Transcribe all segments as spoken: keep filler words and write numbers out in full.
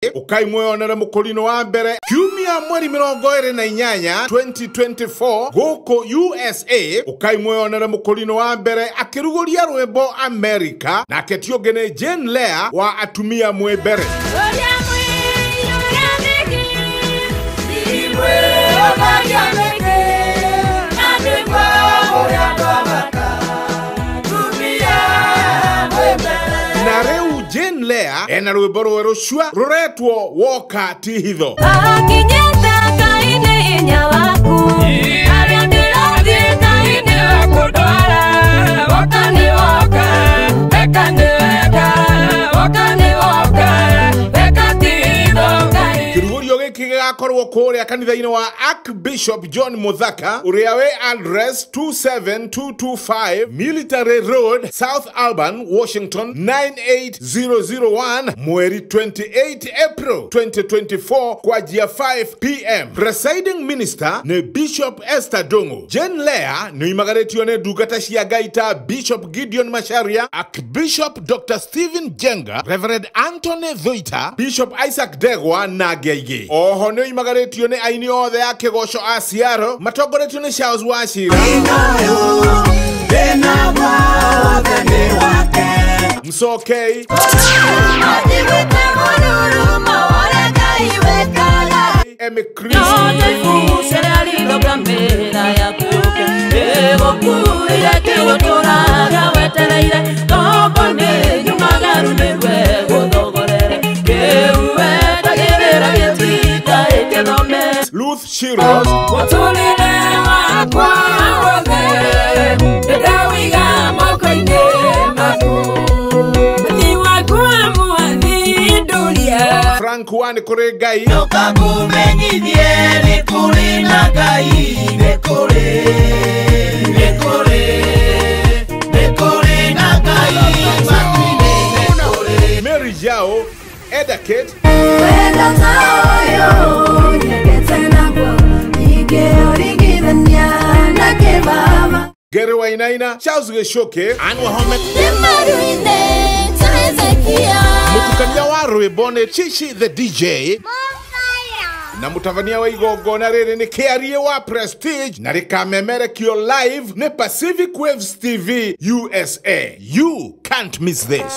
ukaimwonera mukulino wa mbere kiumia mweri mirongo iri na inyanya twenty twenty-four guku U S A ukaimwonera mukulino wa mbere akiruguria rwimbo America na ketiogene Jane Lea wa atumia mwebere na reu Jane Lea ena rwimbo rweru shwa ruretwo Woka ti hitho akinyeta kaine nya waku aria ndirathie kaine wakudwara woka ni woka weka ni weka woka ni woka weka ti hitho kai kirugurio giki gigakorwo kuria kanitha-ini wa Archbishop John Muthaka uria we address two seven two two five Military Road, South Alban, Washington nine eight zero zero one mweri twenty-eighth April twenty twenty-four kwa jia five p m Presiding Minister ne Bishop Esther Dongo. Jane Lea ni imagaretio ne dugata cia gaita Bishop Gideon Macharia, Archbishop Doctor Stephen Jenga, Reverend Anthony Thoita, Bishop Isaac Degwa na Geige. Oho ni imagaretio ne aini othe ya kigosho a Ciaro matongoretio ne Charles Wachira Msokei Emikristo Ruth Shiros Frank Wani Kuregai Mary Jao Edakate Gere Wainaina Charles Geshoke Anwa Homet Mutukania wa Rwebone Chichi the D J na mutavania wa igongona riri ni Kiarie wa Prestige na rikamemerekio live ne Pacific Waves T V U S A. You can't miss this.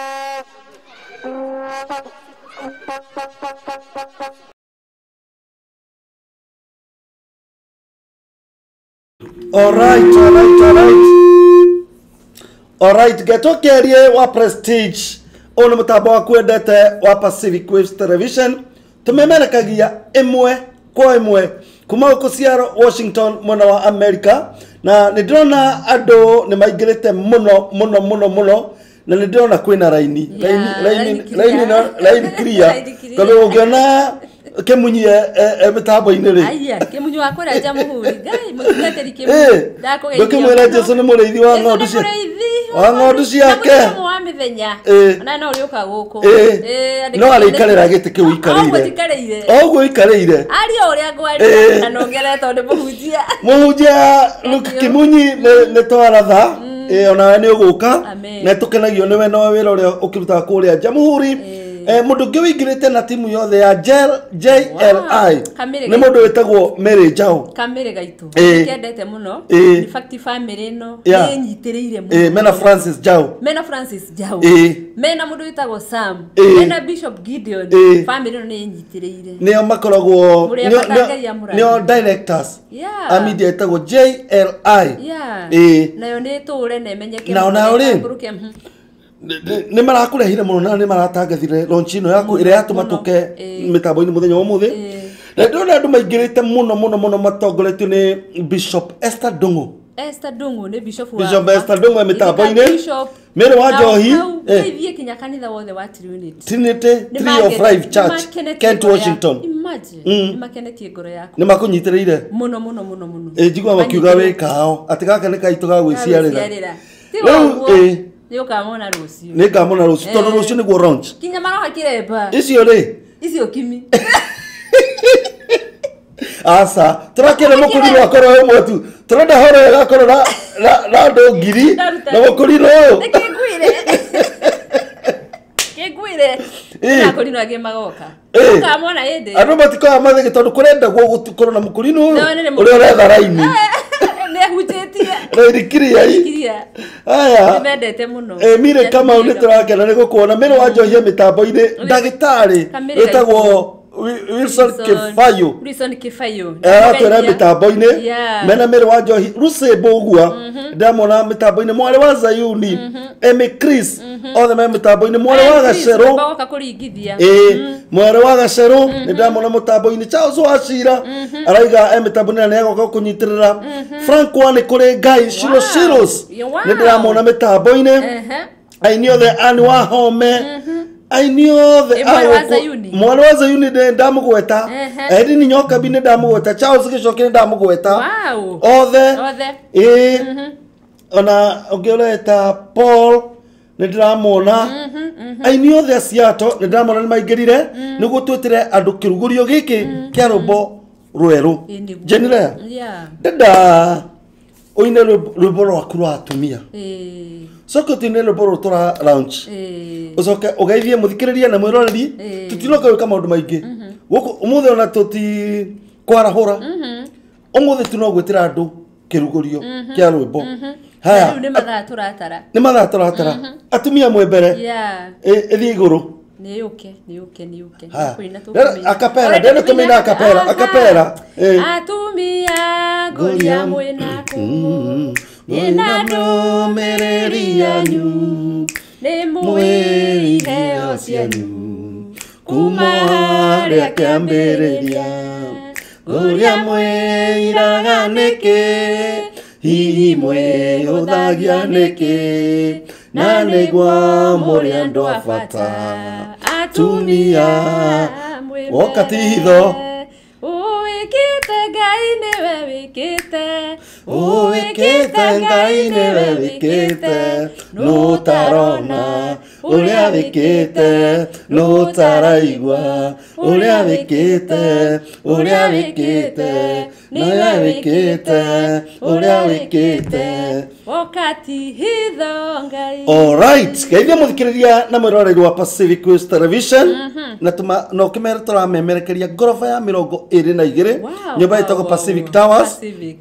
All right, all right, all right. All right, geto Kiarie wa Prestige. Ono mutabo wa kwendete wa Pacific Waves Television. Tumemerekagia imwe kwa imwe kuma uko Seattle, Washington mwana wa America na nidrona ado ni maigirite muno muno muno muno na nidrona kwina raini raini raini raini na raini clear kwa ukiona kemunyi e mitabo inere aya kemunyi wakora Jamuhuri gai mutugateri kemunyi ndako geithia ndakimwira Jesu ni mureithi wa ng'ondu cia wa ng'ondu ciake wa mithenya na no riuka guku eh no arikarira giti kiu ikarire ogwo ikarire ari uria ngwari na nongeretwo ndi muhunjia muhunjia Luke Kimunyi ne twaratha eh ona ni uguka na tukenagio niwe no wira uria ukirutaga kuria Jamuhuri eh mundu ngi wingirite na timu yothe ya J L I ni mundu wetagwo Mary Jao Kamere gaitu kendete muno in fact family no ni nyitiriire muno eh mena Francis Jao mena Francis Jao mena mundu wetagwo Sam mena Bishop Gideon family no ni nyitiriire ni makoragwo ni directors a media etagwo J L I eh nayo ni ture na menyeke na ona uri ni marakurehire muno na ni maratangathire launch ino yaku ire yatumatuke mitambo-ini muthenya wa muthi na ndona andu maingirite muno muno muno matongoretio ni Bishop Esther Dongo Esther Dongo ni Bishop wa Bishop Esther Dongo mitambo-ini Mere wa Njohi eh ithie kinya kanitha wothe wa Trinity Trinity three of five Church Kent Washington imagine ni makenetie ngoro yako ni makunyitiriire muno muno muno muno eh jigwa makiuga we kao atigaka ni kaito ga gwiciarira rĩu eh Nyo kamona rucio. Ni kamona rucio. Tondu rucio niguo launch. Kinya maroha kireba. Icio ri. Icio kimi. Asa, turakire mukuri wa koro umwe tu. Turenda horo ya koro na na ndo ngiri na mukuri no. Kigwire. Kigwire. na kuri no age magoka ka mona ende ando matiko amathe gitondu kurenda gwo gutukoro na mukurino uri uretha raini ne hujetie raini kiria kiria aya nimendete muno eh mire kama uniturakena ni gukuona mire wanjohia mitambo-ini ndagitari etagwo Wilson Kifayo Wilson Kifayo eh twera mitambo-ini mena mire wanjohi Rusebo ugua ndamona mitambo-ini mwale wa Zayuni Emi Chris othe me mitambo-ini mwale wa Gacero bagoka kuringithia eh mwale wa Gacero ndamona mitambo-ini Charles Wachira araiga e mitambo-ini ne yagoka kunyitirira Frank Wane kuri Ngai Shiro Shiros ndamona mitambo-ini aini othe ani wa home aini othe mwale wa Zayuni ndamugweta edi ni nyoka bine ndamugweta Charles Gicoki ndamugweta othe eh ona ongeleta Paul ndramona aini othe asiato ndramona ni maingirire niguo twetire andu kirugurio giki kia rumbo rweru jenile dada oine rumbo rwaku rwa atumia soko tine rumbo rutura launch ucoke ugeithie muthikiriria na mwiroreri tutinoka gwika maundu maingi guku umuthe ona tuti kwarahura umuthe tunogwitira andu kirugurio kia rumbo haya ni mathaa turatara ni mathaa turatara atumia mwe mbere yeah ethi iguru ni yuke ni yuke ni yuke kuina tu akapera ndene tumina akapera akapera atumia goria mwinaku ina numereria nyu ni muihe ocianyu kuma haria kiambiriria goria mwiraga niki hihi mwe uthagia niki na nigwa muri andu afata atumia wakati hitho uwikite Ngai niwe wikite uwikite Ngai niwe wikite nutarona uria wikite nutaraigwa uria wikite uria wikite niwe wikite uria wikite wakati hitho Ngai. Alright, kaithia muthikiriria na mwiroreri wa Pacific Coast Television na tuma no kimera turamemerekeria gorofa ya mirongo iri na igiri nyumba itagwo Pacific Towers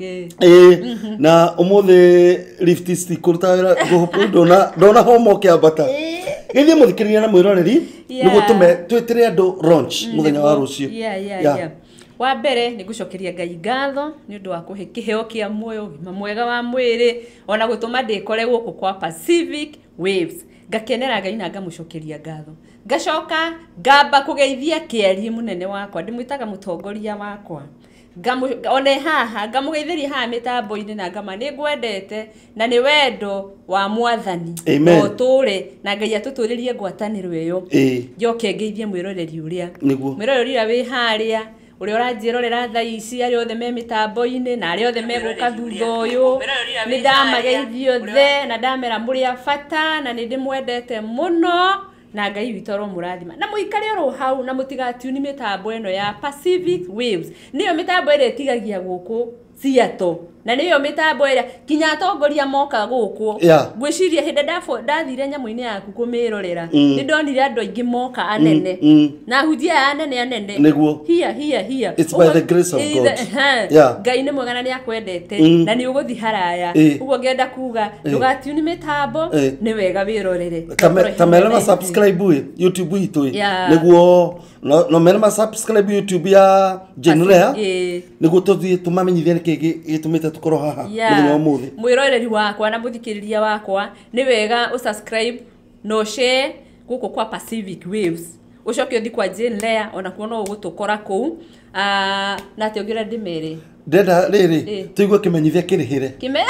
eh na umuthi lift stick kurutawira guhupu ndona ndona homo kiambata kaithia muthikiriria na mwiroreri niguo tume twitire andu launch muthenya wa rucio yeah yeah yeah wa mbere ni gucokeria Ngai ngatho ni undu wa kuhe kiheo kia moyo mwega wa mwiri ona gutuma ndikore guku kwa Pacific Waves ngakenera Ngai na ngamucokeria ngatho ngacoka ngamba kugeithia kieri munene wakwa ndimwitaga mutongoria wakwa ngamu one haha ngamugeithiria haha mitambo-ini na ngama ni ngwendete na ni wendo wa mwathani oture na Ngai atuturirie ngwataniro iyo njoke ngeithie mwiroreri uria mwiroreri uria wi haria uri uranjirorera thaa ici ari othe me mitambo-ini na ari othe meguka thutha uyu ni ndamageithio the na ndamera muri afata na ni ndimwendete muno na Ngai witũ ro murathima na muikare ro hau na mutigatiuni mitambo eno ya Pacific Waves niyo mitambo ire tigagia guku Siato na niyo mitambo ira kinya atongoria moka guku ngwiciria hinde ndafo ndathire nyamu-ini yaku kumirorera ni ndonire andu aingi moka anene na hujia anene anene niguo here here here it's by the grace of God Ngai ni mwega na ni akwendete na ni uguthi haraya uguo ngenda kuga ndugatiuni mitambo ni wega wirorere tamela ma subscribe YouTube itu niguo no mena ma subscribe YouTube ya Jenrea niguo tuthie tumamenyithia kigi gitumite tukoro haha muthenya wa muthi mwiroreri wakwa na muthikiriria wakwa ni wega usubscribe no share guku kwa Pacific Waves ucoke uthi kwa Jenrea ona kuona ugutukora ku ah na tiongira ndimere ndenda riri tuigwe kimenyithia kirihire kime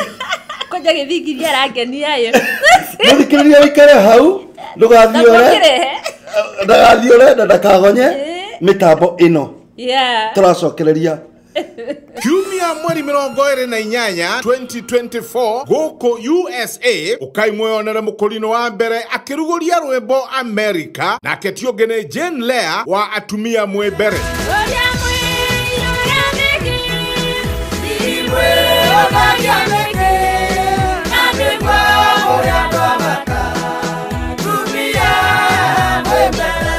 koja githigiria rangenia yo muthikiriria wikare hau ndugathiore ndagathiore na ndakagonye mitambo ino yeah turacokereria Kiumia mweri mirongo iri na inyanya twenty twenty-four guku U S A ukaimwonera mukurino wa mbere akiruguria rwimbo America na ketio ngene Jane Lea wa atumia mwe mbere Tumia mwe mbere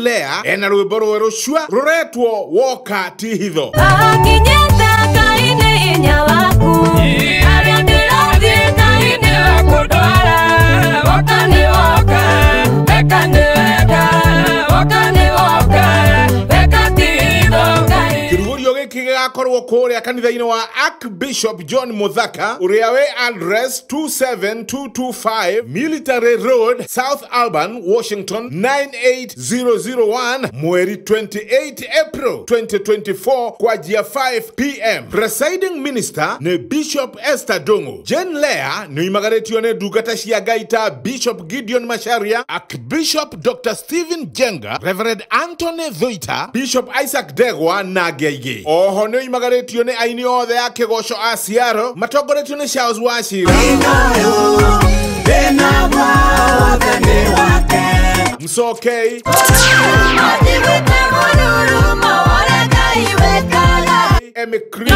Lea ena rwimbo rweru shwa ruretwo woka ti hitho. Akinyeta kaine inya waku aria ndirathie kaine wakundwara woka ni woka weka ni weka woka ni woka weka ti hitho kaine. Kirugurio giki gigakorwo kuria kanitha-ini wa Archbishop John Muthaka uria we address two seven two two five Military Road, South Alban, Washington nine eight zero zero one mweri twenty-eighth April twenty twenty-four kwa jia five p m Presiding Minister ni Bishop Esther Dongo. Jen Lea ni imagaretio ne dugata cia gaita Bishop Gideon Macharia, Archbishop Doctor Stephen Jenga, Reverend Anthony Thoita, Bishop Isaac Degwa na Geige. Oho ni imagaretio ne aini othe ya kigoco a Ciaro matongoretio ni Charles Wachira Msokei Eme Chris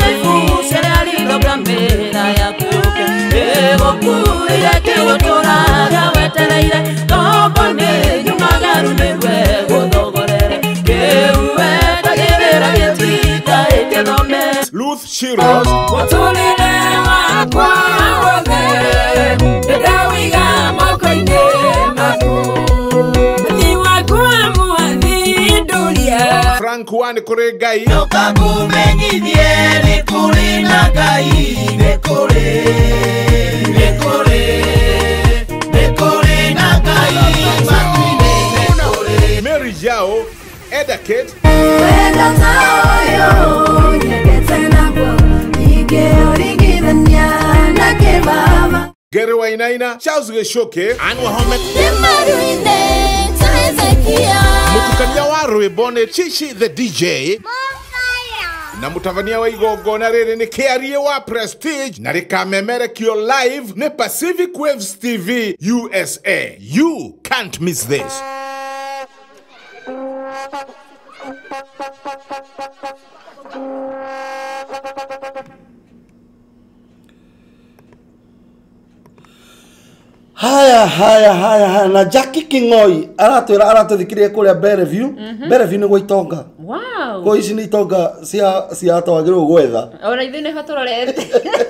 Ruth Shiros Frank Wani Koregai Mary Jao Edakate Gere Wainaina Charles Geshoke Anwa Homet Mutukania wa Rwebone Chichi the D J na mutavania wa igogona riri ni Kiarie wa Prestige na rikamemere kio live ne Pacific Waves T V U S A. You can't miss this. Haya haya haya haya na Jackie King'oi aratwira aratuthikirie kuria Bereview Bereview ni gwitonga wow ko ici ni itonga cia cia twagirwo gwetha ora ithine hotororete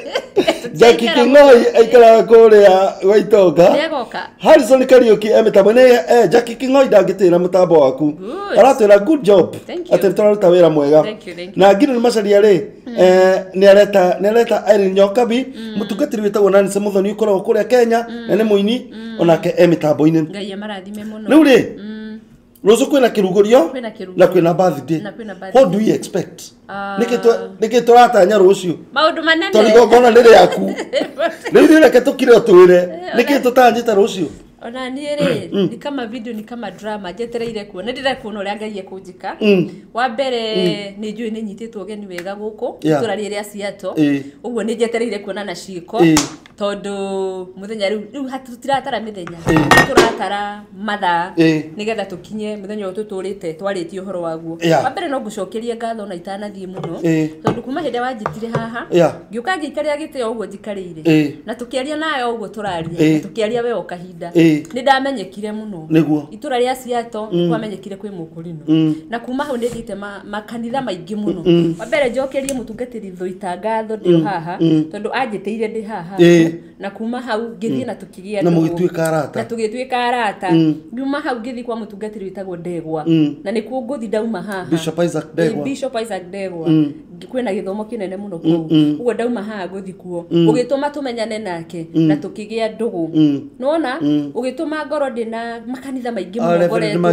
Jackie King'oi aikara kuria gwitonga negoka Harrison Kariuki emetabo ne eh Jackie King'oi ndangitira mutambo waku aratwira good job ati turaruta wira mwega na ngiri macaria ri eh ni areta ni areta Irene Nyokabi mutungatiri witagwo nani se muthoni ukoragwo kuria Kenya na ni muini onake emitambo-ini ngai amarathime muno riu ri ruzu kwina kirugurio na kwina birthday what do you expect nikito nikito ratanya rucio maundu manene torigo gona riri yaku riu reke tukire otwire nikito tanjita rucio ona ni ri ni kama video ni kama drama jetereire kuona ndire kuona uria ngai ekunjika wa mbere ni njui ni nyititwo geni wega guku itura riri ya Seattle uguo ni jetereire kuona na ciiko tondu muthenya riu riu hatutiratara mithenya turatara mathaa nigetha tukinye muthenya ututurite twariti uhoro waguo wa mbere no ngucokerie ngatho na itanathie muno tondu kuma hinde wanjitire haha ngiuka ngikaria gitio uguo njikarire na tukiaria nayo uguo turaria tukiaria we o kahinda ni ndamenyekire muno niguo itura ria Seattle ni kwamenyekire kwi mukurino na kuma hau ni thite makanitha maingi muno wa mbere njokerie mutungatiri Thoita ngatho ndio haha tondu anjiteire ndi haha na kuma hau ngithie na tukigia na mugituika arata na tugituika arata nyuma hau ngithi kwa mutungatiri witagwo Ndegwa na nikuo nguthi ndauma haha Bishop Isaac Ndegwa Bishop Isaac Ndegwa kwina githomo kinene muno kuu uguo ndauma haha nguthi kuo ugituma tumenyane nake na tukigia ndugu nona ugituma ngoro ndina makanitha maingi muno ngoretwo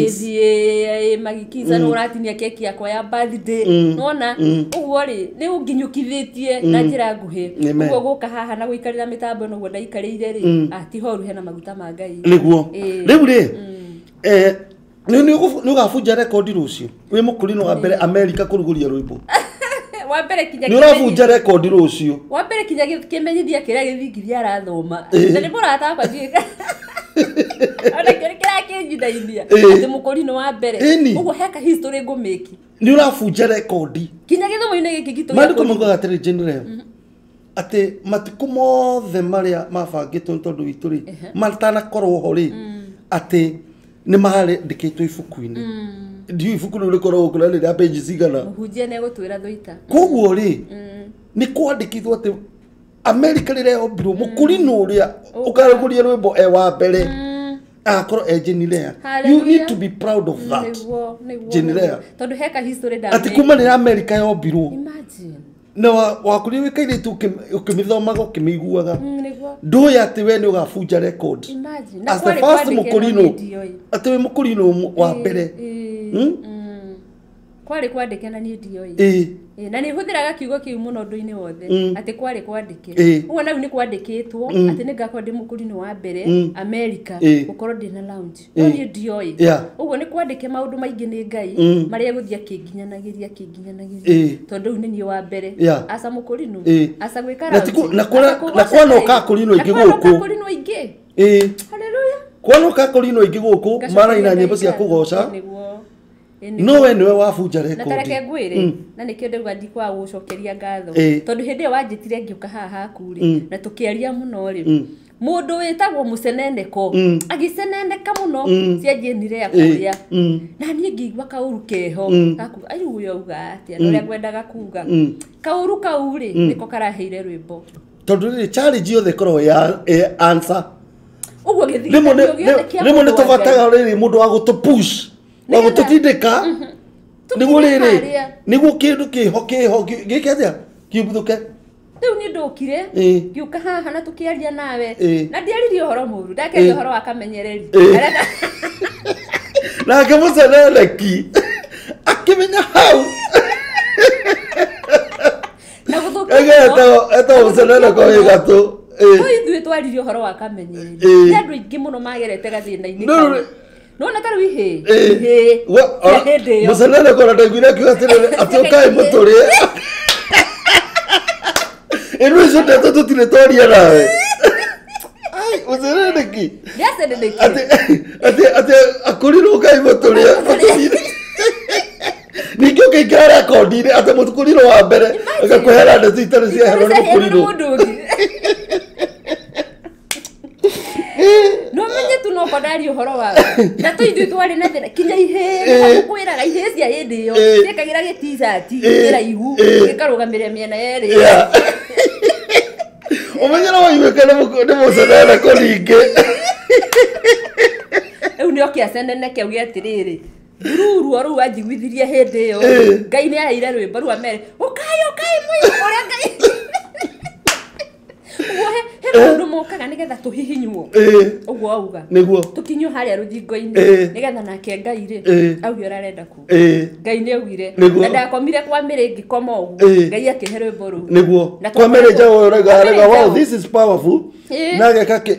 ngithie magikiza no uratinia keki yakwa ya birthday nona uguo ri ni unginyukithitie na njira nguhi uguo guka haha na guikarira mitambo no ndaikarire ri ati horu hena maguta ma ngai niguo riu ri eh ni ni ugafunja record rucio wi mukurino wa mbere America kuruguria rwimbo wa mbere kinya ni urafunja record rucio wa mbere kinya kimenyithia kiria githingithia arathoma na ni murata kwa jika ona kile kile kinjidainia ati mukurino wa mbere uguo heka history ngumiki ni urafunja record kinya githomo-ini giki gitu maandiko maugaga atiri general ati matiku mothe maria mabangitwo tondu witu ri matana korwo ho ri ati nĩ marandĩkĩtwo ibuku-inĩ ndiũ ibuku rĩu rĩkoragwo kũrĩa rĩrĩa page cigana mũhunjia nĩ egũtwĩra thũita koguo rĩ nĩ kwandĩkithwo atĩ Amerika rĩrĩa yombirwo mũkũrinũ ũrĩa ũkarũgũria rwĩmbo e wa mbere akorwo e Jenilea. You need to be proud of that. Jenilea. Tondu heka history da. Ati kuma ni America yombirwo. Imagine. Na wakuri wikaire tu ukimithoma ukimiguaga. Ndoya ati we ni ugabunja record. Imagine. As the first mukurino. Ati we mukurino wa mbere. Hmm? Kwari kwandike na ni ndioi. Eh. Na ni huthiraga kiugo kiu muno ndu-ini wothe ati kwari kwandike. Ugo na ni kwandikitwo ati ni ngakwa ndi mukurino wa mbere America ukorwo ndi na lounge. Ni ndioi. Ugo ni kwandike maundu maingi ni Ngai mari eguthia kinginyanagiria kinginyanagiria. Tondu ni ni wa mbere asa mukurino asa gwikara. Na kwa na kwa no ka kurino ingi guku. Na kurino ingi. Eh. Hallelujah. Kwa no ka kurino ingi guku mara ina nyimbo cia kugoca. No we niwe wabunja record. Na tareke ngwire na nikio ndauga ndikwa gucokeria ngatho tondu hindi wanjitire ngiuka haha hakuri na tukiaria muno ri mundu witagwo mucenendeko agicenendeka muno cianjinire yakuria na nie ngigwa kauru keho gakuga ayu uyo uga atia no ria ngwendaga kuga kauru kauri niko karaheire rwimbo tondu ri challenge yothe korwo ya answer uguo githiri rimo ni tubataga riri mundu wa gutupush Wago tutindika niguo riri niguo kindu kiho kiho gikathia kiubuthuke riu ni ndukire ngiuka haha na tukiaria nawe na ndiaririe uhoro muru ndakeria uhoro wa kamenyereri na kemuceneleki akimenya hau na guthuka egeto eto muceneleko igatu ithuĩ twaririe uhoro wa kamenyereri ni andu aingi muno magerete gathina-ini no na taru ihe ihe mucenene kora ndaiguire kiuga atiriri ati ukai muturie inu icio ndeto tutire twaria nawe ai mucenene ki ati ati ati akuriro ukai muturie ningĩ ũkĩingĩra rekondi-inĩ atĩ mũtukuriro wa mbere agakwehera ndeto itarĩ ciaherwo nĩ mũkuriro no menye tu no kodari uhoro wa na tu ithu twari na thina kinya ihe kwiraga ihe cia hindi iyo cikagira ge t-shirt ira ihu gikarugamire miena yeri umenyera wa iwekana ni mucenene ko ningi eu ni okia senene ke ugi atiriri ruru oru ajigwithirie hindi iyo Ngai ni aheire rwimbo rwa mere ukai ukai mwi uria Ngai Uwe he mundu mokaga nigetha tuhihinywo uguo auga niguo tukinyo haria ruthingo-ini nigetha nake Ngai ri auge urarenda ku Ngai ni augire na ndakomire kwa mere ngikoma uguo Ngai akihe rwimbo ru niguo kwa mere njao rega rega wow this is powerful nage kake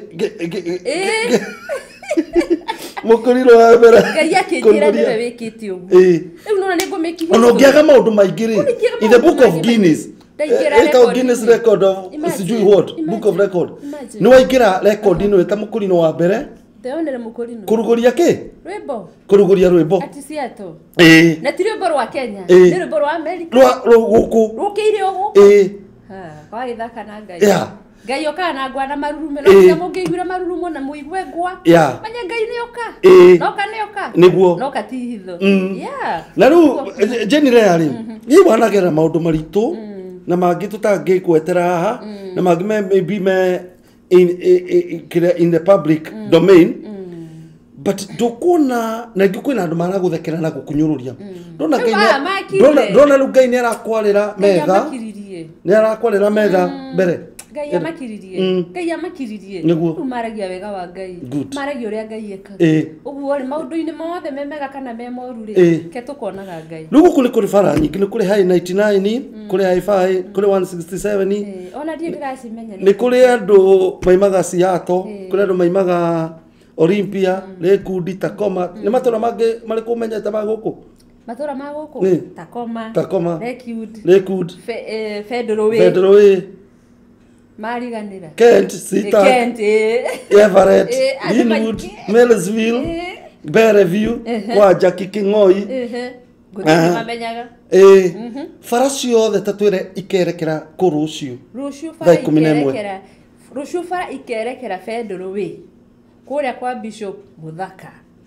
mukuriro wa mbere Ngai akijira niwe wikiti uguo riu nona ni ngumiki ono ngiaga maundu maingi ri in the book of Guinness Ito Guinness record of sijui what book of record ni waingira record ino eta mukurino wa mbere teonere mukurino kuruguria ki rwimbo kuruguria rwimbo ati ciato eh na ti rwimbo rwa Kenya ni rwimbo rwa America rwa guku rukire ugu eh ha kwa ithaka na Ngai yeah Ngai oka na ngwa na marurume no cia mungeiguira marurumo na muigwe ngwa manya Ngai ni oka no ka ni oka niguo no ka ti hitho yeah na ru Jenilea ri ni wanagera maundu maritu na mangi tutangĩkwetera haha na mangi maybe me in in the public domain but ndukuna na ngikuina andu maraguthekera na gukunyururia ndona Ngai ndona ndona ru Ngai ni arakwarira metha ni arakwarira metha mbere Ngai amakiririe Ngai amakiririe ru maragia wega wa Ngai maragia uria Ngai ekaga uguo ri maundu-ini mothe memega kana me moru ri ke tukonaga Ngai ru guku ni kuri fara nyingi ni kuri high ninety-nine kuri high five kuri one sixty-seven ona ndie ndiracimenya ni kuri andu maimaga Seattle kuri andu maimaga Olympia Lakewood Tacoma ni matura mangi mari kumenyete maguku matura maguku Tacoma Tacoma Lakewood Lakewood Federal Way Federal Way Mariganira Kent Sita Kent Everett Linwood Milesville Bereview kwa Jackie King'oi mamenyaga eh farasi yothe tatwire ikerekera ku rucio rucio fara ikerekera rucio fara ikerekera Federal Way kuria kwa Bishop Muthaka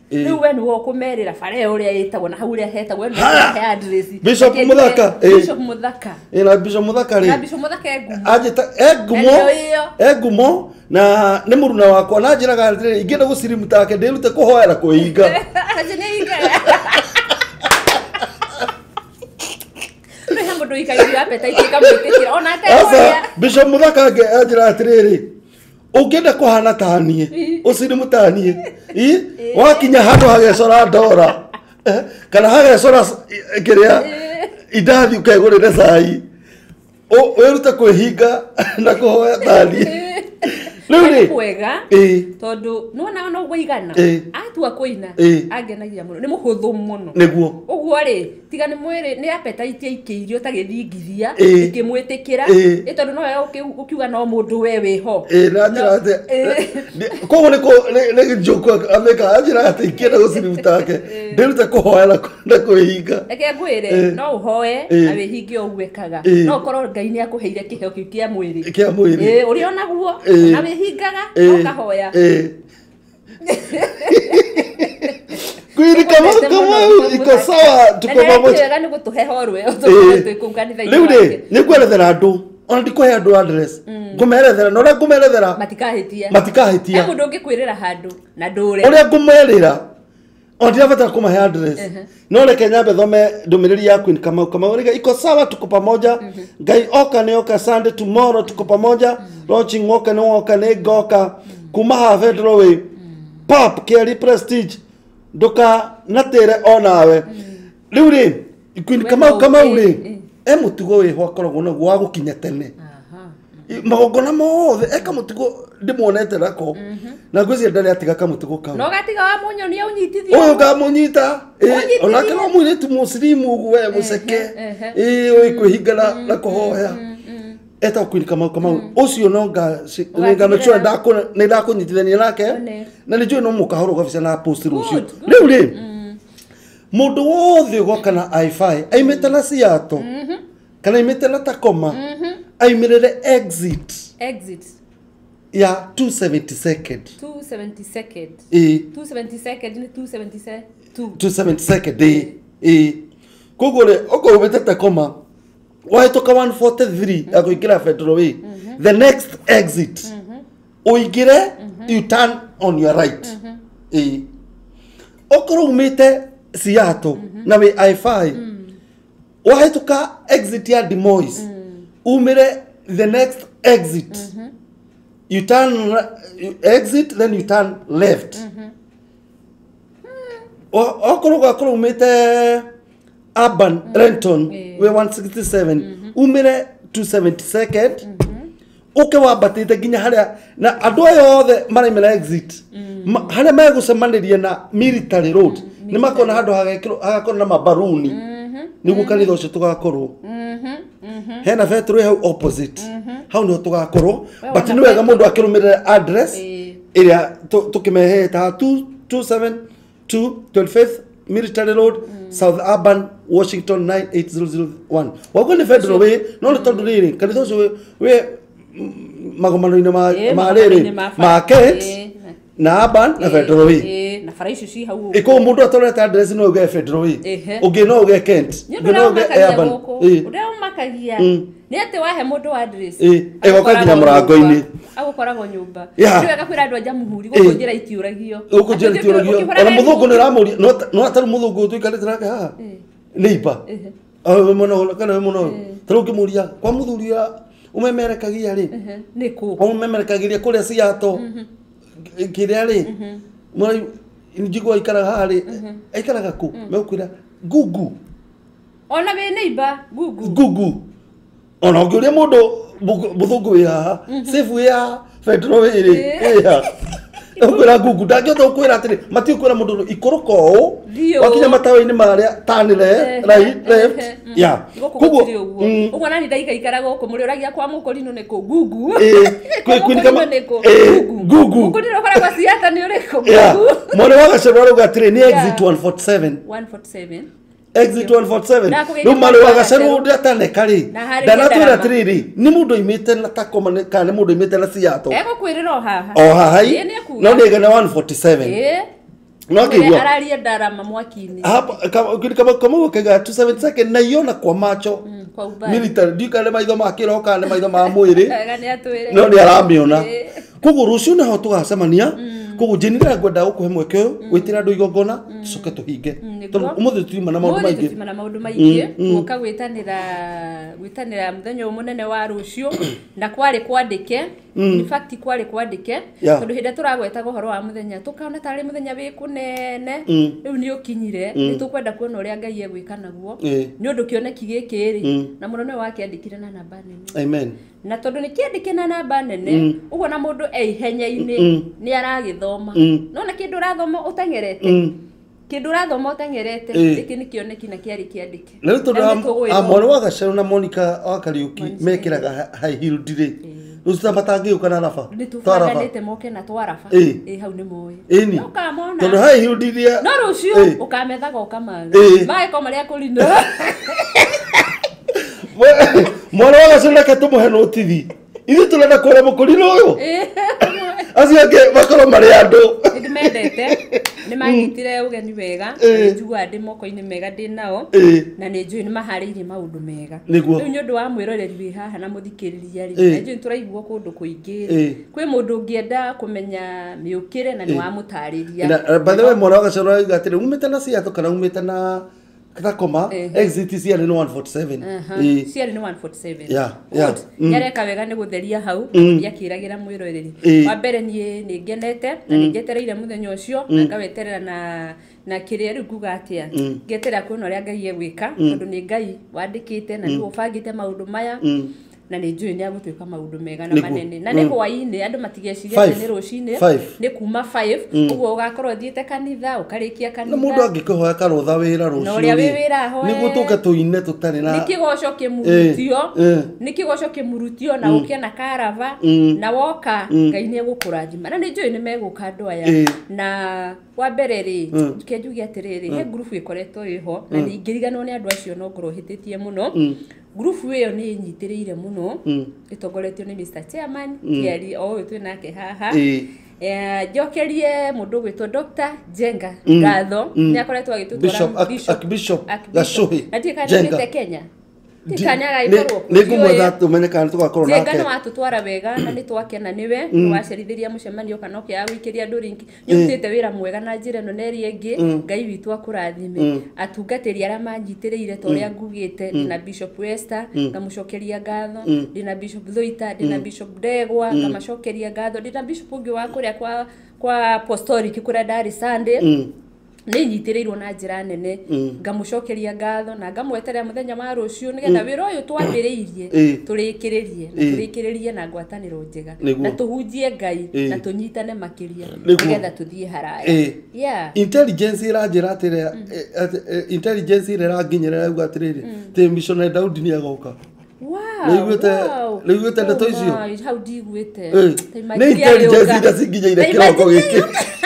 riu we niwo kumerira bare uria yetagwo na hau uria hetagwo we he address Bishop Muthaka Bishop Muthaka ina Bishop Muthaka ri na Bishop Muthaka egumo ajita egumo egumo na ni muruna wakwa na njiraga atiri ingenda gucirimu take ndirute kuhoera kuhinga mundu ikairio appetite ikamwitikira ona atehoya Bishop Muthaka nge ajira atiriri ungenda kuhana tanie ucirimu tanie i wakinya handu hagecora ndora kana hagecora kiria idathi ukegurire cai wirute kwihinga na kuhoya tanie Nuri kwega tondu nona no guigana atua kuina angenagia muno ni muhuthu muno niguo uguo ri tiga ni mwiri ni appetite ikiirio ta githingithia ikimwitikira i tondu no ukiuga no mundu we wiho eh na njira ate koguo ni ko ni joke ameka ajira ate ikienda gucirimu take ndirute kuhoya na kuhinga eke ngwire no uhoe na wihinge ogwekaga no korwo Ngai ni akuheire kiheo kiu kia mwiri kia mwiri eh uri ona guo na wihingaga okahoya kwiri kama kama iko sawa tuko pamoja wega ni gutuheho rwe utuko tukunganitha riu ri ni kwerethera andu ona ndikuhe andu address ngumerethera no ria ngumerethera matikahitia matikahitia he mundu ungikwirira handu na ndure uria ngumerira ona ndiravata kumahe address no reke nyambe thome ndumiriri ya Queen Kamau Kamau riga iko sawa tuko pamoja Ngai oka ni oka Sunday tomorrow tuko pamoja launching oka ni oka ni goka kuma ha Federal Way pop Kelly Prestige nduka natire onawe riu ri Queen Kamau Kamau ri e mutugo wi hwa korogwo na gwa gukinya tene magongona mothe eka mutugo ndimuonete rako na ngwezi ndari atiga kamutugo kau no gatiga wa munyo ni unyitithio uyu gamunyita eh ona kana mwire tu muslimu uwe museke eh oi kuhingana na kuhoya eta Queen Kamau Kamau ucio no nga nga make sure ndako ni ndakunyitithania nake na nijui no mukahoro gabisa na post rucio riu ri mundu wothe goka na i five aimete na Siato kana aimete na Tacoma aimirire exit exit ya two seventy-second two seventy-second eh two seventy-second ni two seventy-second two seventy-second eh eh kogore oko ubete Tacoma waitoka one forty-three akoikira Federal Way the next exit uigire you turn on your right eh okoro umete Siato na we i five waitoka exit ya Des Moines umire the next exit you turn you exit then you turn left okoro gakoro umete Urban Renton we one sixty-seven umire two seventy-second uke wabatite ginya haria na andu ayo othe maraimira exit haria megucemanirie na Military Road ni makona handu hagekiro hagakona na mabaruni niguo kanitha ucio tugakorwo hena Federal hau opposite hau no tugakorwo but ni wega mundu akirumirira address iria tukimehe ta two twenty-seven two twenty-fifth Military Road South Urban Washington nine eight zero zero one wago ni Federal Way no ni tondu riri kanitha ucio we magomano ina ma ma riri market na Urban na Federal Way na fara icio ci hau iko mundu atorete address no uge Federal Way uge no uge Kent uge no uge Urban ude umakagia ni ate wahe mundu address eh egoka ginya murango-ini agukoragwo nyumba ndio agakwira andu anja muhuri guko njira itiuragio guko njira itiuragio ona muthungu ni ramuri no ataru muthungu tuikarite nake ha neighbor awe muno kana muno taruki muria kwa muthuria umemerekagia ri niku umemerekagia kuria Siato kiria ri muri njigwa ikara hari ikaraga ku mekwira gugu ona be neighbor gugu gugu ona ngiuria mundu muthungu wi haha safe ya Federal Way ri ya ukwira gugu ndangĩhota ukwira atiri mati ukwira mundu ikoroka o wakinya matawa-ini maria turn right left ya kugo ugo nani ndaika ikara goko muri uragia kwa mukorino ne ko gugu eh kwini kama gugu gugu ndiro kora kwa Siata ni ureko gugu mone wagacora ruga atiri ni exit one forty-seven one forty-seven exit one forty-seven no male wagacora ndi atane kari ndana twira atiriri ni mundu imite na Tacoma kana mundu imite na Siato ego kwirira o haha o haha no ni gana one forty-seven eh No kigwa. Araria ndarama mwaki-ini. Hapa kama kama ukaga two seventy second na iona kwa macho. Kwa ubali. Military ndikale maitho makiroka ne maitho ma mwiri. Gani atwire. No ni aramiona. Koguo rucio naho tugacemania. Koguo njinira ngwenda gukuhe mweke uyu gwitira andu igongona tucoke tuhinge. Tondu umuthi tuma na maundu maingi. Tuma na maundu maingi. Guka gwitanira gwitanira muthenya munene wa rucio na kwari kwandike. In fact kwari kwandike. Tondu hinde turagwetaga uhoro wa muthenya tukaona tari muthenya wi kunene. Riu ni ukinyire ni tukwenda kuona uria Ngai egwika naguo. Ni undu kioneki giki ri na munene wake andikire na namba nene. Amen. Na tondu ni kiandike na namba nene uguo na mundu ei henya-ini ni aragithoma no na kindu rathoma utengerete kindu rathoma utengerete iki ni kioneki na kiari kiandike riu tondu amwe wa Gacaru na Monica wa Kariuki mekiraga high heel dire rusta batangiuka na rafa twarafanite moke na twarafa eh hau ni moyo no kamona tondu high heel dire no rucio ukamethaga ukamaga mai ko maria kulinda mwana wa Gacaru reke tumuhe notithi ithu turenda kwara mukurino uyu aciake bakoro mari andu ndi mendete ni manyitire ugeni wega njugua ndi moko-ini mega ndi nao na ni njui ni mahariirie maundu mega riu ni undu wa mwiroreri wi haha na muthikiriria ri na njui turaigua kundu kuingi kwi mundu ungienda kumenya miukire na ni wa mutariria by the way mwana wa Gacaru aigatire umite na ciathu kana umite na Thakoma exit cia ni one forty-seven eh cia ni one forty-seven yeah yeah nyareka wega ni gutheria hau yakiragira mwiroreri wa mbere ni ni ngenete na ni ngetereire muthenya ucio na ngaweterera na na kiria riu kuga atia ngeterera kuona uria Ngai egwika tondu ni Ngai wandikite na ni ubangite maundu maya na ni njui ni agutwika maundu mega na manene na ni hwaini andu matigeciria ni rucini ni kuma five uguo ugakorwo thiete kanitha ukarikia kanitha na mundu angikuhoya karutha wira rucio no uria wi wira ho ni gutuka tuine tutari na ni kigoco kimurutio ni kigoco kimurutio na ukia na karava na woka Ngai ni egukurathima na ni njui ni meguka andu aya na wa mbere ri kenjugi atiriri he group ikoretwo iho na ni ngiriganwo ni andu acio no ngoro hititie muno group iyo ni nyitiriire muno itongoretio ni Mister Chairman Kiari o twi nake haha eh jokerie mundu gwitwo Doctor Jenga Ngatho ni akoretwo agitutwara Bishop Bishop Gacuhi Jenga Kenya tikanyaga ikorwo ni kumwetha tumenyekana tugakorwo nake Jenga no atutwara wega na ni twakena niwe wacerithiria mucemanio kana ukia gwikiria andu ringi nyutite wira mwega na njira no neri engi Ngai witu akurathime atungatiri ara manjitiriire to ria ngugite na Bishop Esther ngamucokeria ngatho ndina Bishop Thoita ndina Bishop Ndegwa ngamacokeria ngatho ndina Bishop ungi wa kuria kwa kwa apostolic kuria Dar Sunday ni nyitirirwo na njira nene ngamucokeria ngatho na ngamweterera muthenya wa rucio nigetha wira uyu twambiriirie turikiririe na turikiririe na ngwataniro njega na tuhunjie Ngai na tunyitane makiria nigetha tuthie haraya yeah intelligence iranjira atire intelligence iranginyira auga atiriri te missionary Daudi ni agoka wow leiguite leiguite ndeto icio how digwite ni intelligence ndacinginya kiroko giki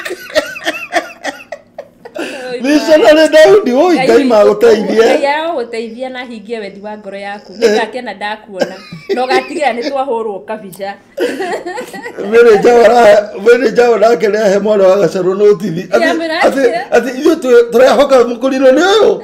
missionary Daudi oi Ngai maguteithie Ngai aguteithia na hingie wendi wa ngoro yaku nikakena ndakuona no gatigira ni twahurwo kabica mere jawara mere jawara kele he mwana wa Gacaru no tithi ati ati ithu turahoka mukurino ni uyu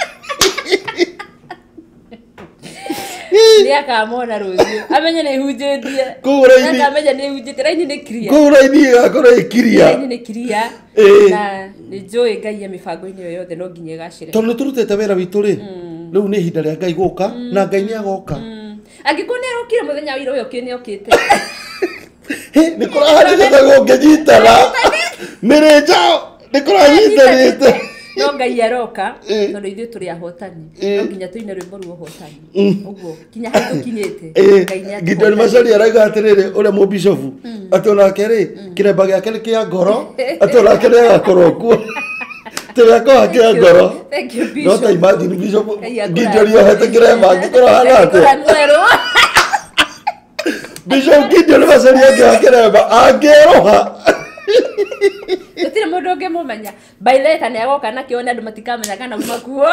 ni akamona rucio amenye ni hunjitie kuraini amenye ni hunjitie raini ni clear kuraini gakora ikiria raini ni clear na ni joy Ngai ya mibango-ini yo yothe no nginya gacire tondu turutete wira witu ri riu ni hinda ria Ngai guka na Ngai ni agoka angikone rokire muthenya wira uyo kini okite ni kuraharithia ngejitara mere jao ni kuranyitete no Ngai aroka tondu ithu turi ahotani no nginya tuine rwimbo rwo hotani uguo kinya hato kinyete Ngai ni Gideon Macari araiga atiriri uria mu bishop ati ona keri kiremba giake ni kia ngoro ati ona keri agakorwo kuo tiria kwa kia ngoro thank you bishop no ta imagine bishop Gideon yohete kiremba ngikoro hana ati Bishop Gideon Macari akiremba angeroha tutire mundu ungi mumenya by the time agoka na kiona andu matikamenya kana makuo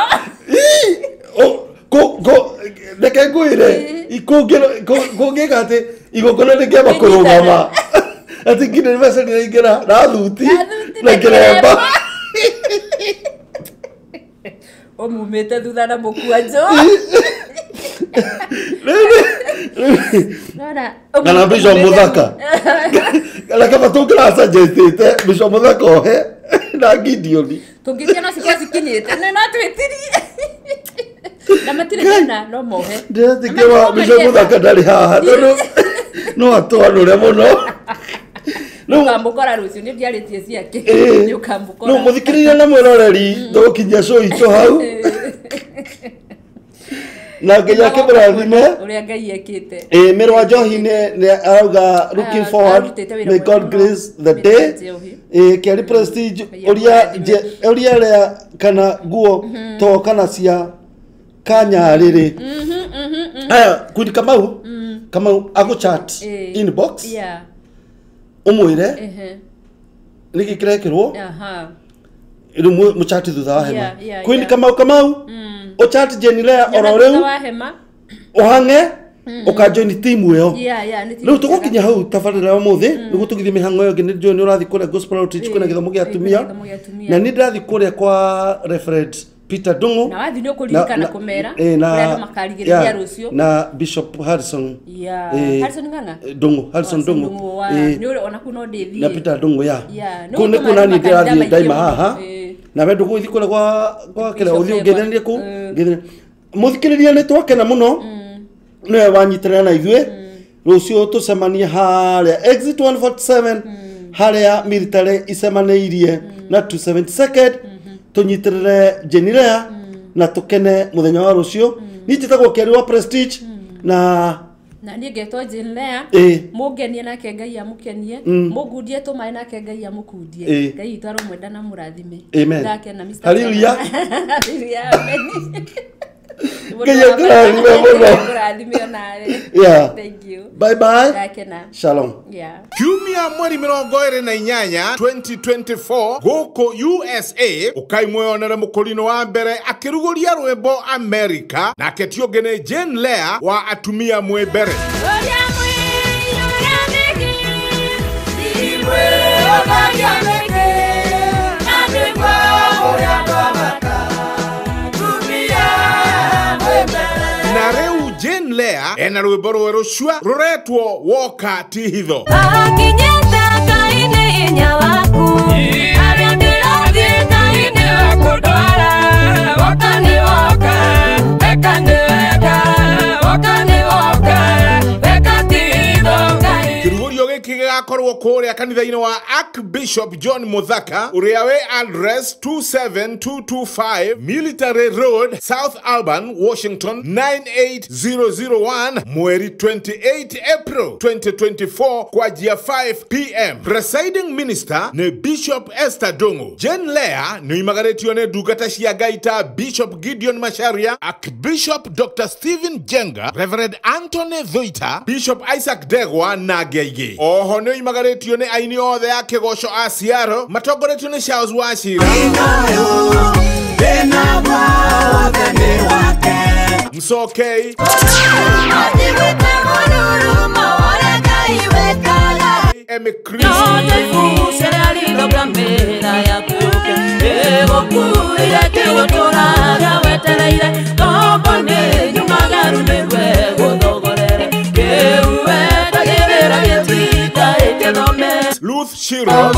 ko ko ndeke ngwire ikungiro kungika ati igokona ningiamba kurugama ati Gideon Macari ningira na thuti na kiremba Omumete thutha na mukwanjo. Nona. Kana Bishop Muthaka. Kana kama tukira suggestete Bishop Muthaka ohe na Gideon. Tungitia no sikwa sikinyete. Na no twitirie. Na matire kana no mohe. Ndĩrathikĩra Bishop Muthaka ndarĩ haha. No atwarũre mũno. No kamukora rucio nĩ ndiarĩtie ciake. Nĩ ukamukora. No muthikĩrĩria na mwĩroreri tũkinyia show itũ hau. Na nginya kĩmũrathime ũrĩa Ngai ekĩte. Eh Mĩrwa Njohi nĩ arauga looking forward, may God grace the day. Eh Kĩari Prestige ũrĩa ũrĩa rĩa kana nguo to kana cia kanyarĩrĩ. Aya Queen Kamau Kamau ago chat inbox. Yeah. Umwire nĩ gĩkĩrekĩrwo aha rĩu mũchati thutha wa hema Queen Kamau Kamau o chat Jenilea oro rĩu ũhange ũkajoin team ĩyo rĩu tũgũkinya hau tabarĩra ũmũthĩ nĩguo tũgithie mĩhang'o ĩyo ĩngĩ nĩ nĩ ũrathiĩ kũrĩa gospel outreach kwĩna gĩthomo gĩa atumia na nĩ ndĩrathiĩ kũrĩa kwa Reverend Peter Ndung'u na wathi nĩ ũkũririkana kũmera ũrĩa makarigĩrĩria rũciũ na Bishop Harrison Harrison Ng'ang'a Ndung'u Harrison Ndung'u nĩ ũrĩ ona kuno ndĩthie na Peter Ndung'u ya kũ nĩ kuna nĩ ndĩrathiĩ ndaima haha na wendo gũthiĩ kũrĩa kwa kwa kĩrĩa ũthiĩ ũngĩthenĩrie kũ mũthikĩrĩria nĩ twakena mũno nĩwe wanyitanĩra na ithuĩ rũciũ tũcemanie harĩa exit one forty-seven harĩa military icemanĩirie na two seventy-second tunyitĩrĩre Jenilea na tukene muthenya wa rũciũ ni njĩtagwo Kĩari wa Prestige na na niĩ ngetwo Jenilea mũngenie nake Ngai amũkenie mũngundie tũmaĩ nake Ngai amũkundie Ngai itwaro mwenda na mũrathime ndakena Mister Hallelujah Hallelujah Yeah. Thank you. Bye bye. Shalom. Yeah. Kiumia mweri mirongo ĩrĩ na inyanya twenty twenty-four gũkũ U S A ũkaimwĩonere mũkũrino wa mbere akĩrugũria rwĩmbo America na ketio ngene Jenilea wa atumia mwĩ mbere. Na rĩu Jenilea ena rwĩmbo rwerũ cua rũretwo Woka ti hitho. Akinyete Ngai hinya waku arĩa ndĩrathiĩ Ngai nĩ wakũndwara woka nĩ woka weka nĩ weka woka nĩ woka weka ti hitho Ngai. Kĩrugũrio gĩkĩ gĩgakorwo kũrĩa kanitha-inĩ wa Archbishop John Muthaka ũrĩa wĩ address two seven two two five Military Road, South Alban, Washington nine eight zero zero one mweri twenty-eighth April twenty twenty-four kwanjia five p m Presiding Minister nĩ Bishop Esther Ndung'u. Jenilea nĩ imagarĩtio nĩ ndungata cia Ngai ta Bishop Gideon Macharia, Archbishop Doctor Stephen Jenga, Reverend Anthony Thoita, Bishop Isaac Ndegwa na angĩ aingĩ. Oho nĩ imagarĩtio nĩ aini othe a kĩgoco a Ciaro matongoretio nĩ Charles Wachira, Msokei, Emi Chris, Ruth Shiros,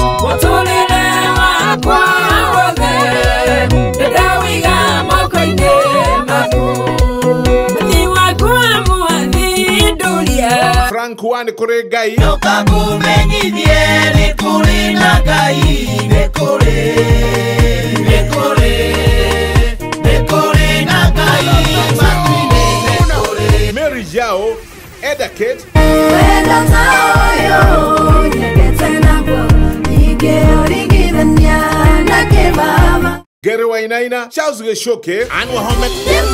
Frank Wani Kuregai, Mary Jao, Eda Kate, Gary Wainaina, Charles Geshoke, Anwa Homet,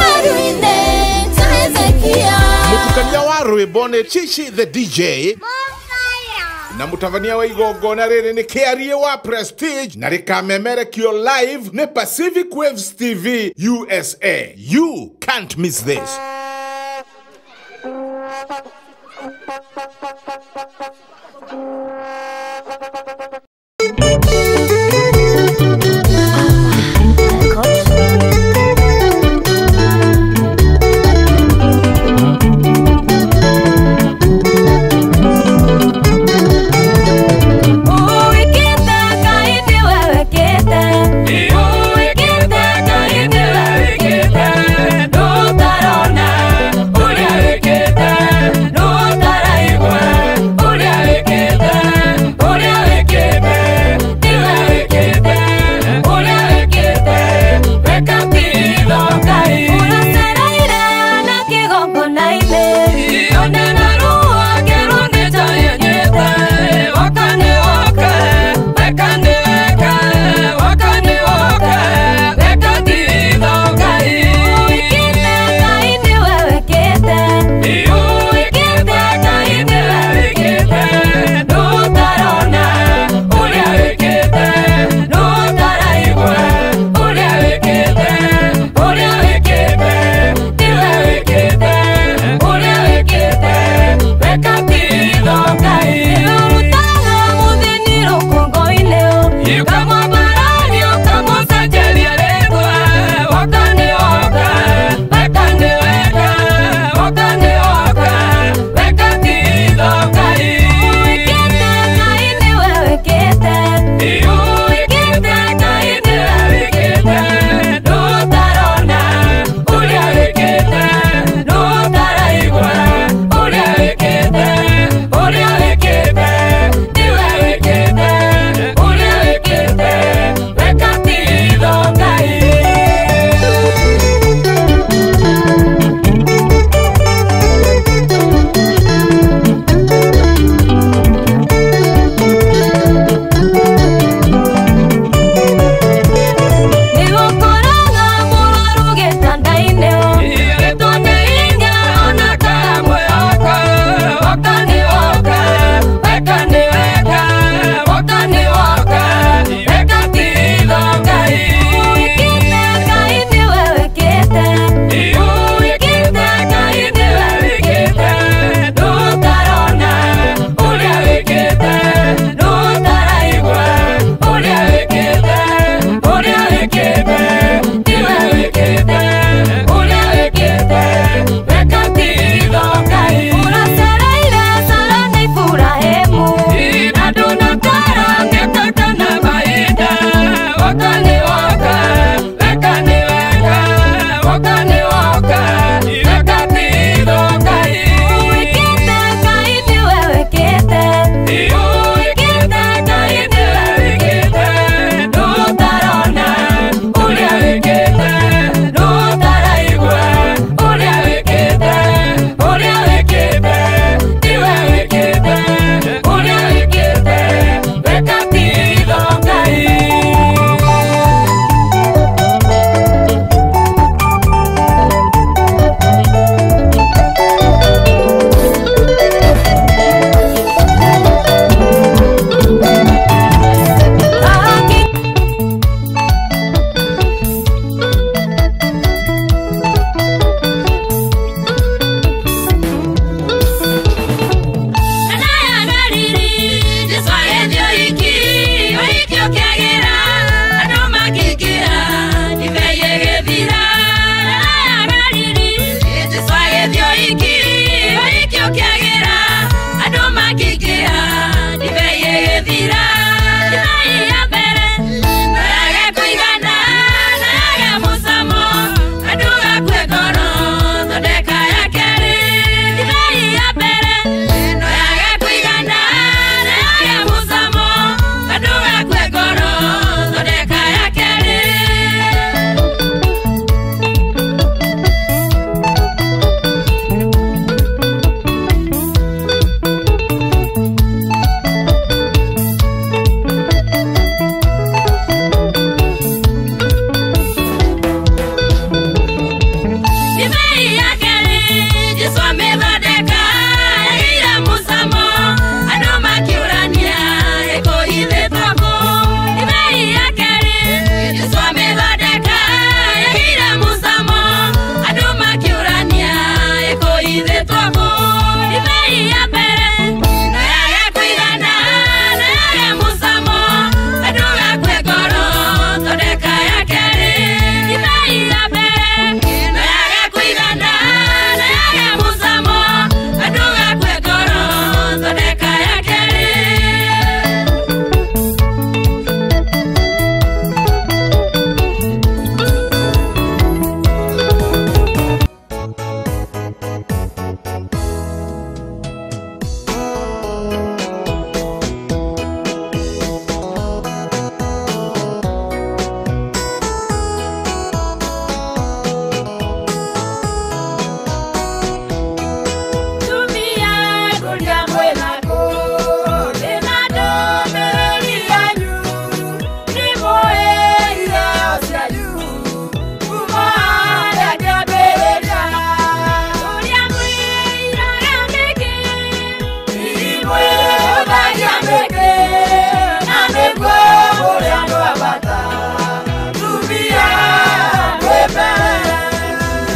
Mutukania wa Rwĩmbo Chichi the D J, na mutavania wa igongona rĩrĩ nĩ Kĩari wa Prestige na rĩkamemerekio live nĩ Pacific Waves T V U S A. You can't miss this.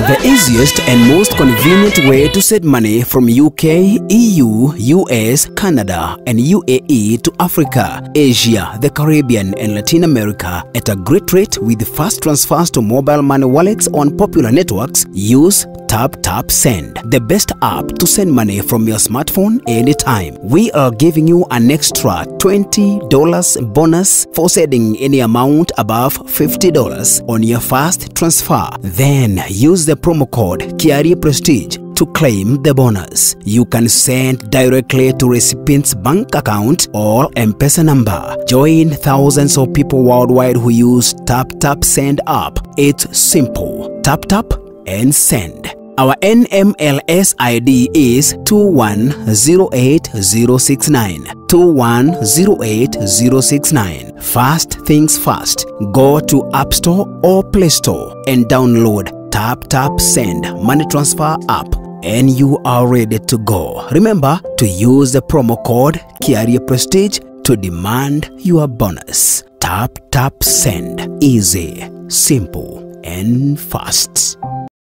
The easiest and most convenient way to send money from U K, E U, U S, Canada, and U A E to Africa, Asia, the Caribbean, and Latin America at a great rate with fast transfers to mobile money wallets on popular networks. Use Tap Tap Send, the best app to send money from your smartphone anytime. We are giving you an extra twenty dollars bonus for sending any amount above fifty dollars on your first transfer. Then use the promo code Kiarie Prestige to claim the bonus. You can send directly to recipient's bank account or M-Pesa number. Join thousands of people worldwide who use Tap Tap Send app. It's simple. Tap tap and send. Our N M L S I D is two one zero eight zero six nine. two one zero eight zero six nine. Fast things fast. Go to App Store or Play Store and download Tap Tap Send money transfer app, and you are ready to go. Remember to use the promo code Kiarie Prestige to demand your bonus. Tap Tap Send. Easy, simple, and fast.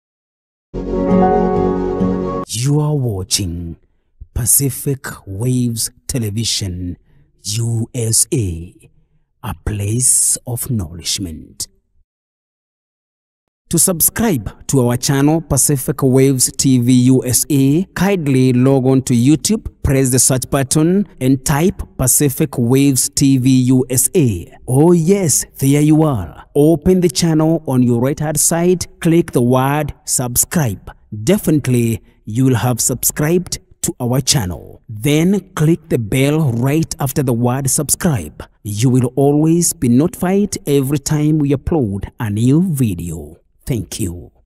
You are watching Pacific Waves Television U S A, a place of nourishment. To subscribe to our channel Pacific Waves T V U S A, kindly log on to YouTube, press the search button and type Pacific Waves T V U S A. Oh yes, there you are. Open the channel on your right hand side, click the word subscribe. Definitely you will have subscribed to our channel. Then click the bell right after the word subscribe. You will always be notified every time we upload a new video. Thank you.